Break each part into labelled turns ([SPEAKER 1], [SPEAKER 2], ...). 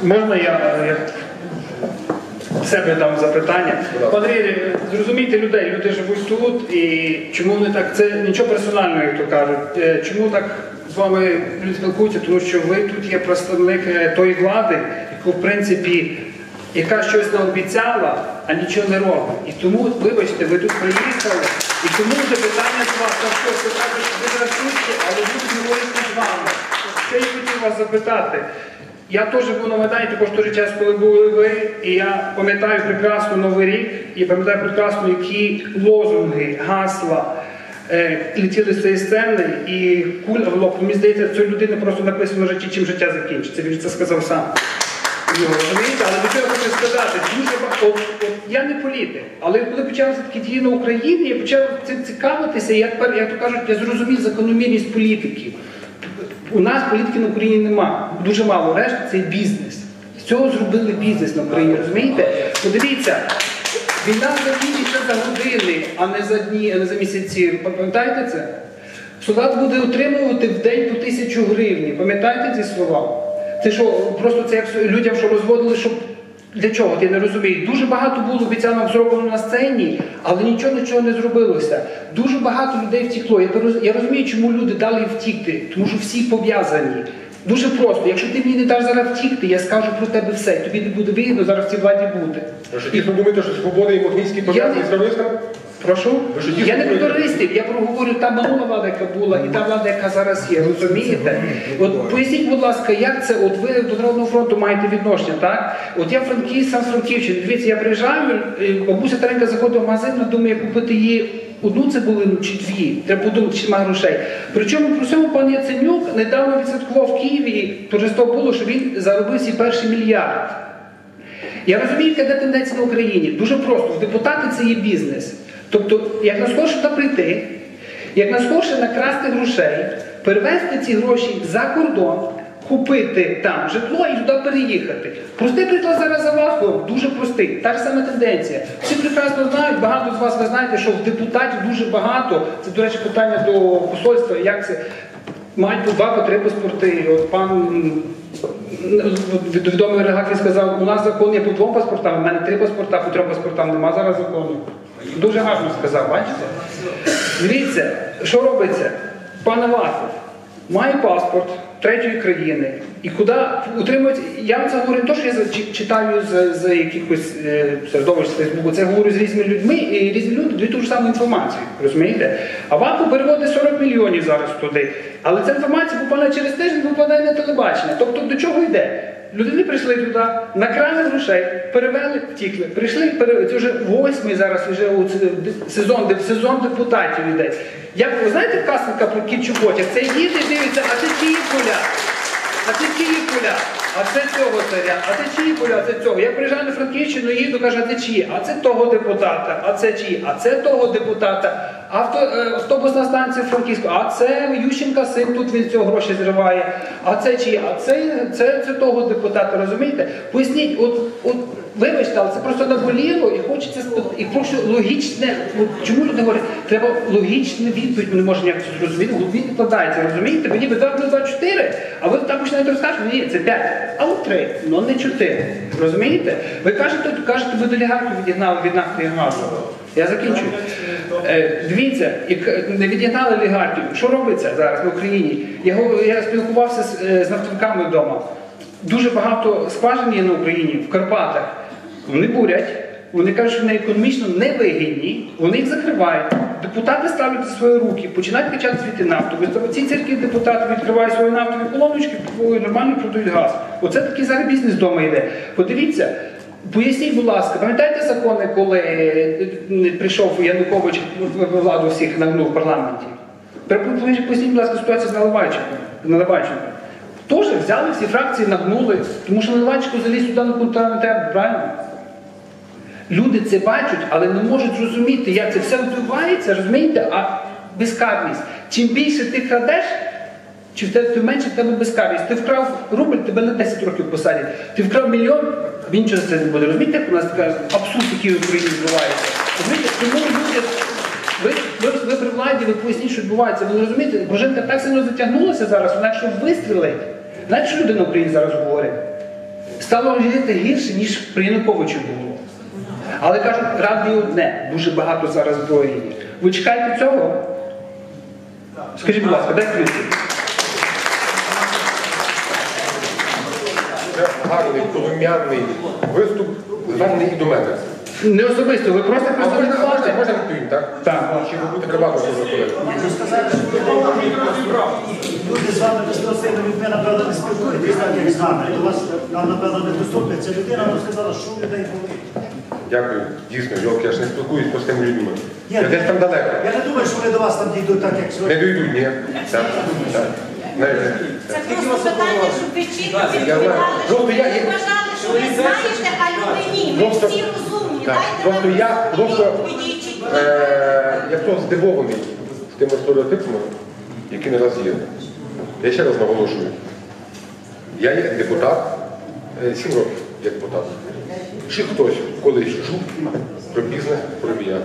[SPEAKER 1] Можна я себе дам запитання? Пане Ігорі, зрозумійте людей, люди живуть тут, і чому вони так, це нічого персонального, як то кажуть, чому так з вами люди спілкуються, тому що ви тут є представник тої влади, яку, в принципі, яка щось наобіцяла, а нічого не робить. І тому, вибачте, ви тут приїхали, і тому вже питання з вас, на що ви кажете, що ви рахуєте, але люди говорять з вами. Що я хотів вас запитати? Я теж був на Майдані, також той час, коли були ви, і я пам'ятаю прекрасно Новий рік, і пам'ятаю прекрасно, які лозунги, гасла летіли з цієї сцени, і куля в лоб. Мені здається, цієї людини просто написано в житті, чим життя закінчиться. Він це сказав сам. Розумієте? Але до чого я хочу сказати, я не політик, але коли почалися такі дії на Україні, я почав цим цікавитися, і як то кажуть, я зрозумів закономірність політиків. У нас політики на Україні нема, дуже мало, решта це бізнес. З цього зробили бізнес на Україні, розумієте? Подивіться, війна закінчиться за години, а не за дні, а не за місяці. Пам'ятаєте це? Солдат буде отримувати в день по 1000 гривень. Пам'ятаєте ці слова? Це що, просто це як людям, що розводили, щоб... Для чого? Я не розумію. Дуже багато було обіцянок зроблено на сцені, але нічого не зробилося. Дуже багато людей втекло. Я розумію, чому люди дали втікти, тому що всі пов'язані. Дуже просто. Якщо ти мені не даш зараз втікти, я скажу про тебе все. Тобі не буде вигідно зараз в цій владі бути.
[SPEAKER 2] Ви думаєте, що Свобода і Магнітський пов'язані з терористами?
[SPEAKER 1] Прошу? Я не про терористів, я проговорю та минула влада, яка була, і та влада, яка зараз є, розумієте? От поясніть, будь ласка, як це, от ви до Народного фронту маєте відношення, так? От я сам з Франківщини, дивіться, я приїжджаю, бабуся старенька заходить в магазин, думає купити їй одну цибулину чи дві, треба подумати, чи немає грошей. Причому при цьому пан Яценюк недавно відсвяткував в Києві, торжество було, що він заробив свій перший мільярд. Я розумію, яка де тенденція на Україні. Дуже просто, в депутати це є бізнес. Тобто, як наскорше туди прийти, як наскорше накрасти грошей, перевезти ці гроші за кордон, купити там житло і туди переїхати. Простий приклад зараз за вас, дуже простий, та ж сама тенденція. Всі прекрасно знають, багато з вас ви знаєте, що в депутатів дуже багато, це, до речі, питання до посольства, як це, мають по 2-3 паспорти. От пан відомий олігарх сказав, у нас закон є по 2 паспортам, у мене 3 паспорта, по 3 паспортам нема зараз закону. Дуже гарно сказав, бачите? Дивіться, що робиться? Пан Аваков має паспорт третьої країни, і куди утримується, я вам це говорю не то, що я читаю з якихось середовищ Фейсбуку, це я говорю з різними людьми, і різні люди дають ту ж саму інформацію, розумієте? Аваков переводить 40 мільйонів зараз туди, але ця інформація буквально через тиждень попадає на телебачення. Тобто до чого йде? Люди прийшли туди, накрали грошей, перевели, втікли. Прийшли, це вже 8-й зараз вже сезон депутатів йде. Як ви знаєте казка про кіт Чоботя? Це їде, дивиться, а це чиї поля? А це чиї поля? А це цього царя, а це чиї поля, а це цього. Я приїжджаю на Франківщину, їду, кажу, а це чиї? А це того депутата, а це чиї? А це того депутата. Автобусна станція Франківська, а це Ющенка син, тут він з цього гроші зриває. А це чиї? А це того депутата, розумієте? Поясніть, вибачте, але це просто наболіло і хочеться, і прошу логічне, чому люди говорять, треба логічну відповідь, ми не можемо ніяк це зрозуміти, в голові відкладається, розумієте? Мені би 2 плюс 2 – 4, а ви так починаєте розказувати, ні, це 5, а от 3, але не 4, розумієте? Ви кажете, ви до олігархів відігнали від нафти і газу. Я закінчую. Дивіться, не відігнали олігархів. Що робиться зараз в Україні? Я спілкувався з нафтовиками вдома. Дуже багато скважин є на Україні, в Карпатах. Вони бурять, вони кажуть, що вони економічно невигідні, вони їх закривають. Депутати ставлять за свої руки, починають качати звідти нафту. Ці церкві депутати відкривають свої нафтові колоночки, нормально продають газ. Оце такий зараз бізнес вдома йде. Подивіться. Поясніть, будь ласка, пам'ятаєте закони, коли прийшов Янукович владу всіх нагнув в парламенті? Поясніть, будь ласка, ситуацію з Наливайченком. Теж взяли всі фракції, нагнули, тому що Наливайченко заліз сюди на контрабанду, правильно? Люди це бачать, але не можуть зрозуміти, як це все відбувається, розумієте? А безкарність. Чим більше ти крадеш, тим менше в тебе безкарність. Ти вкрав рубль, тебе на 10 років посадять. Ти вкрав мільйон, він нічого за це не буде. Розумієте, як у нас така абсурд, який в Україні відбувається? Розумієте, тому люди, ви при владі, ви поясніть, що відбувається. Ви розумієте, Боженка так сильно затягнулася зараз, вона якщо вистрілить, знаєте, що люди на Україні зараз говорять? Стало жити гірше, ніж при Януковичу було. Але кажуть, радий одне, дуже багато зараз зброї. Ви чекаєте цього? Скажіть, будь ласка, дайте відповідь.
[SPEAKER 2] Це гарний, полум'яний виступ, звернений і до мене.
[SPEAKER 1] Не особисто, ви просто представник влади.
[SPEAKER 2] Можна відповім, так?
[SPEAKER 1] Так.
[SPEAKER 2] Чи ви будете приватно говорити?
[SPEAKER 3] Хочу сказати, що люди з вами безпосередньо людьми, напевно, не спілкуєтесь так, як з нами. До вас, нам, напевно, не доступить. Ця людина вам сказала, що у людей болить.
[SPEAKER 2] Дякую. Дійсно, Йолки, я ж не спілкуюсь з простими людьми.
[SPEAKER 3] Ні,
[SPEAKER 2] Я десь там далеко.
[SPEAKER 3] Я не думаю, що вони до вас там дійдуть так, як
[SPEAKER 2] Не
[SPEAKER 3] сьогодні.
[SPEAKER 2] дойдуть, ні. Так, так. Знаєте,
[SPEAKER 4] Це просто питання, щоб ви чітко
[SPEAKER 2] Я
[SPEAKER 4] відповідали,
[SPEAKER 2] знаю.
[SPEAKER 4] щоб
[SPEAKER 2] Просто
[SPEAKER 4] ви
[SPEAKER 2] я-
[SPEAKER 4] не вважали, що ви знаєте, а люди ні. Ми
[SPEAKER 2] Просто-
[SPEAKER 4] всі розумні.
[SPEAKER 2] так.
[SPEAKER 4] Дайте
[SPEAKER 2] Просто
[SPEAKER 4] нам
[SPEAKER 2] я
[SPEAKER 4] відповіді чітко.
[SPEAKER 2] я просто здивований тими стереотипами, які наразі є. Я ще раз наголошую. Я є депутат 7 років як депутат. Чи хтось колись чув про бізнес Парубія?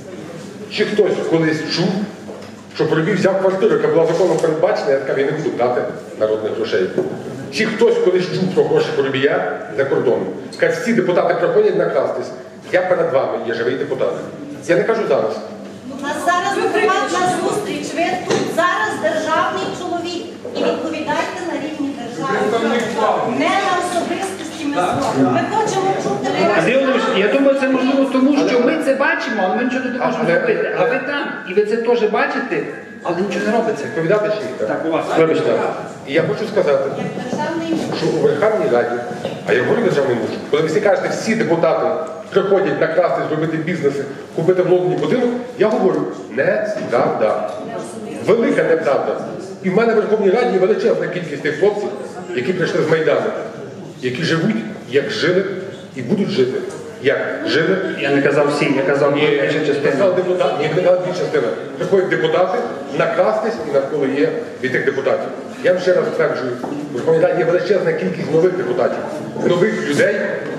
[SPEAKER 2] Чи хтось колись чув, що Парубій взяв квартиру, яка була законом передбачена, я сказав, я не буду дати народних грошей. Чи хтось колись чув про гроші Парубія за кордоном? Сказав, всі депутати приходять накрастись. Я перед вами є живий депутат. Я не кажу зараз.
[SPEAKER 4] У нас зараз приватна зустріч. Ви тут зараз державний чоловік. І відповідайте на рівні держави. Не на особистості ми зробимо. Ми хочемо чути
[SPEAKER 1] Андрій Володимирович, я думаю, це можливо тому, що ми це бачимо, але ми нічого не можемо
[SPEAKER 2] Але-
[SPEAKER 1] зробити. А ви там, і ви це теж бачите, але нічого не робиться.
[SPEAKER 2] Відповідати чи ні?
[SPEAKER 1] Так, у вас.
[SPEAKER 2] Вибачте. І я хочу сказати,
[SPEAKER 4] як державний
[SPEAKER 2] що у Верховній Раді, а я говорю державний муж, коли ви всі кажете, всі депутати приходять накрасти, зробити бізнеси, купити в Лондоні будинок, я говорю, неправда. Велика неправда. І в мене в Верховній Раді є величезна кількість тих хлопців, які прийшли з Майдану, які живуть, як жили і будуть жити, як жили.
[SPEAKER 1] Я не казав всі, я казав більша частина.
[SPEAKER 2] Казав депутат, ні, не казав більша частина. Приходять депутати, накрастись і навколо є від тих депутатів. Я вам ще раз стверджую, в Верховній Раді є величезна кількість нових депутатів, нових людей,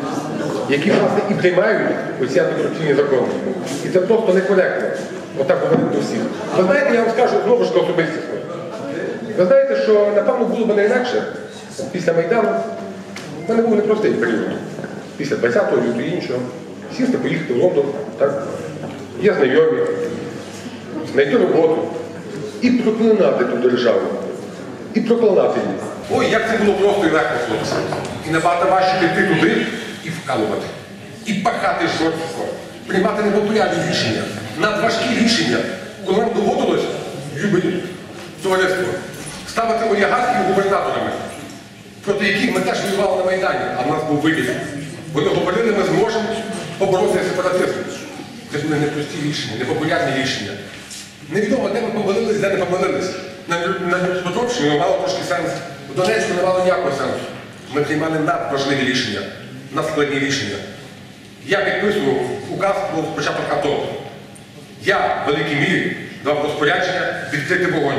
[SPEAKER 2] які власне і приймають оці антикорупційні закони. І це просто некоректно. Отак говорити до всіх. Ви знаєте, я вам скажу знову ж особистісно. Ви знаєте, що напевно було б не інакше після Майдану. В мене був непростий період. Після 20-го лютого і іншого. Сісти, поїхати в Лондон, так? Є знайомі, знайти роботу і проклинати ту державу. І проклинати її. Ой, як це було просто і легко, хлопці. І набагато важче піти туди і вкалувати. І пахати жорстко. Приймати непопулярні рішення. Надважкі рішення. Коли нам доводилось, любить товариство, ставити олігархів губернаторами, проти яких ми теж воювали на Майдані, а в нас був вибір. Вони говорили, ми зможемо поборотися сепаратизм. Це були непрості рішення, непопулярні рішення. Невідомо, де ми помилились, де не помилились. На Дніпропетровщині не мало трошки сенс, в Донецьку не мало ніякого сенсу. Ми приймали надважливі рішення, надскладні рішення. Я підписував указ про початок АТО. Я в великій мірі дав розпорядження відкрити вогонь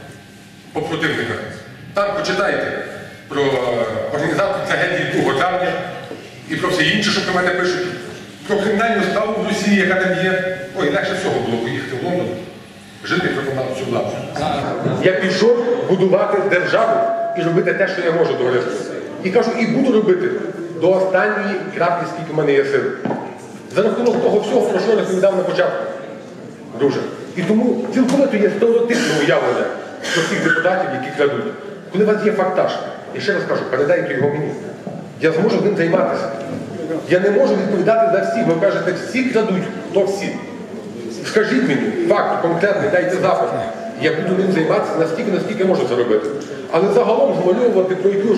[SPEAKER 2] по противниках. Там почитайте про організацію трагедії 2 травня і про все інше, що про мене пишуть. Про кримінальну справу в Росії, яка там є. Ой, легше всього було поїхати в Лондон, жити і пропонувати цю владу. Я пішов будувати державу і робити те, що я можу, товариство. І кажу, і буду робити до останньої краплі, скільки в мене є сил. За рахунок того всього, про що я розповідав на початку. Друже. І тому цілковито є стереотипне уявлення про всіх депутатів, які крадуть. Коли у вас є фактаж, я ще раз кажу, передайте його мені. Я зможу з ним займатися. Я не можу відповідати за всіх. Ви кажете, всі крадуть, то всі. Скажіть мені, факт конкретний, дайте запит. Я буду ним займатися наскільки можу це робити. Але загалом змальовувати про якихось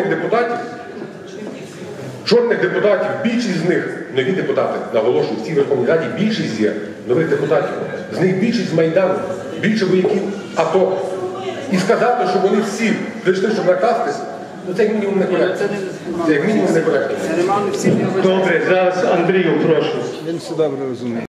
[SPEAKER 2] чорних депутатів, більшість з них нові депутати, наголошую, в цій Верховній Раді більшість є нових депутатів. З них більшість з Майдану, більше вояків АТО. І сказати, що вони всі прийшли, щоб накрастись, ну це як мінімум некоректно. Це як мінімум некоректно.
[SPEAKER 1] Добре, зараз Андрію прошу.
[SPEAKER 5] Він все добре розуміє.